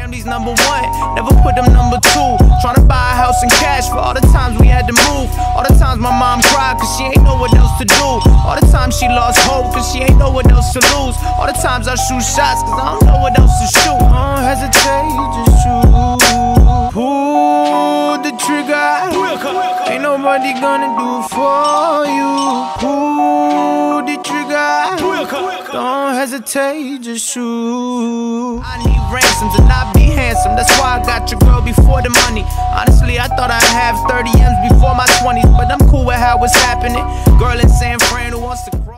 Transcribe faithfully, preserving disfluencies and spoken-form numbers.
family's number one, never put them number two. Tryna buy a house and cash for all the times we had to move. All the times my mom cried cause she ain't know what else to do. All the times she lost hope cause she ain't know what else to lose. All the times I shoot shots cause I don't know what else to shoot. Don't hesitate, just shoot. Pull the trigger, ain't nobody gonna do it for you. Pull the trigger, don't hesitate, just shoot. I need ransom to not be handsome, that's why I got your girl before the money. Honestly, I thought I'd have thirty M's before my twenties, but I'm cool with how it's happening. Girl in San Fran who wants to